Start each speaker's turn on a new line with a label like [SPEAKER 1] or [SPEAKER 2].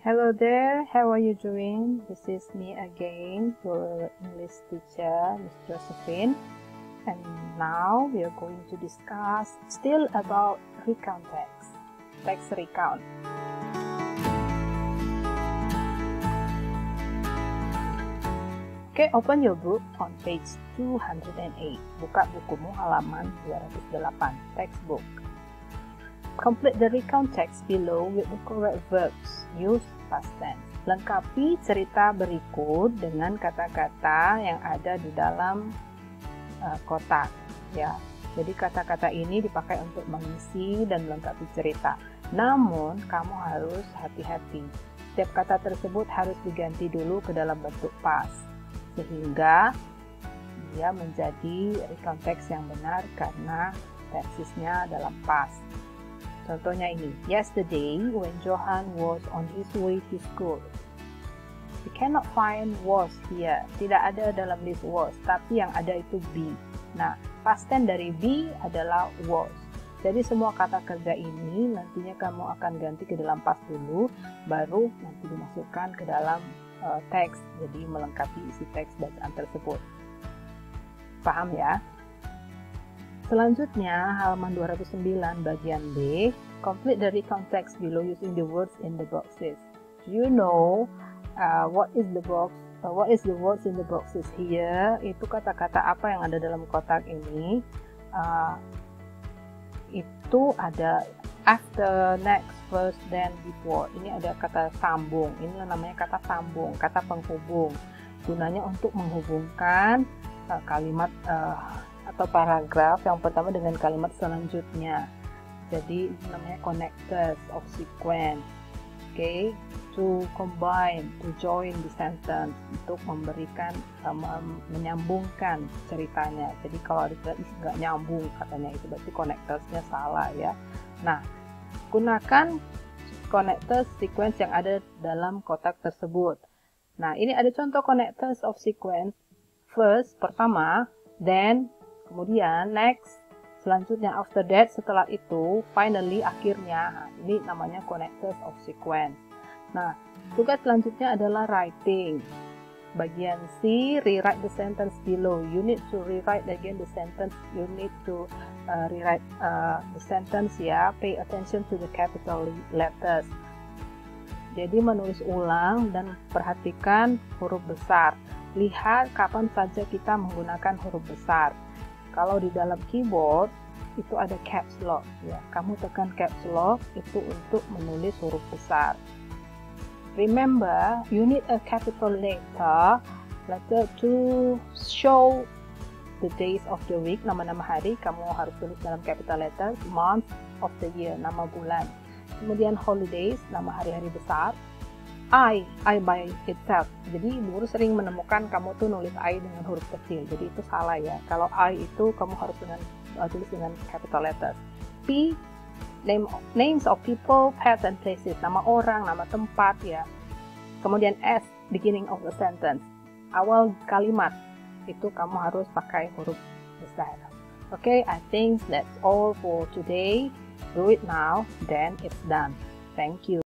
[SPEAKER 1] Hello there, how are you doing? This is me again, your English teacher, Miss Josephine. And now we are going to discuss still about recount text recount. Okay, open your book on page 208. Buka bukumu halaman 208, textbook. Complete the recount text below with the correct verbs. Use past tense. Lengkapi cerita berikut dengan kata-kata yang ada di dalam kotak. Ya, jadi kata-kata ini dipakai untuk mengisi dan melengkapi cerita. Namun, kamu harus hati-hati. Setiap kata tersebut harus diganti dulu ke dalam bentuk past, sehingga dia menjadi recount text yang benar karena tensesnya dalam past. Contohnya ini, yesterday when Johan was on his way to school. We cannot find was here. Tidak ada dalam list was, tapi yang ada itu be. Nah, past tense dari be adalah was. Jadi semua kata kerja ini nantinya kamu akan ganti ke dalam past dulu, baru nanti dimasukkan ke dalam teks. Jadi melengkapi isi teks bacaan tersebut. Paham ya? Selanjutnya, halaman 209 bagian B, complete the recount text below using the words in the boxes. Do you know what is the words in the boxes here? Itu kata-kata apa yang ada dalam kotak ini? Itu ada after, next, first, then, before. Ini ada kata sambung. Ini namanya kata sambung, kata penghubung. Gunanya untuk menghubungkan kalimat atau paragraf yang pertama dengan kalimat selanjutnya. Jadi namanya connectors of sequence. Okay, to combine, to join the sentence, untuk memberikan menyambungkan ceritanya. Jadi kalau ada nggak nyambung katanya itu berarti connectorsnya salah ya. Nah, gunakan connectors sequence yang ada dalam kotak tersebut. Nah, ini ada contoh connectors of sequence. First, pertama, then, kemudian next, selanjutnya after that, setelah itu, finally, akhirnya. Nah, ini namanya connectors of sequence. Nah, tugas selanjutnya adalah writing. Bagian C, rewrite the sentence below. You need to rewrite again the sentence. You need to rewrite the sentence ya. Pay attention to the capital letters. Jadi menulis ulang dan perhatikan huruf besar. Lihat kapan saja kita menggunakan huruf besar. Kalau di dalam keyboard itu ada caps lock ya. Kamu tekan caps lock itu untuk menulis huruf besar. Remember, you need a capital letter to show the days of the week, nama-nama hari kamu harus tulis dalam capital letter, month of the year, nama bulan. Kemudian holidays, nama hari-hari besar. I by itself. Jadi guru sering menemukan kamu tuh nulis I dengan huruf kecil. Jadi itu salah ya. Kalau I itu kamu harus tulis dengan capital letters. P, names of people, pets and places. Nama orang, nama tempat ya. Kemudian S, beginning of the sentence. Awal kalimat. Itu kamu harus pakai huruf besar. Okay, I think that's all for today. Do it now, then it's done. Thank you.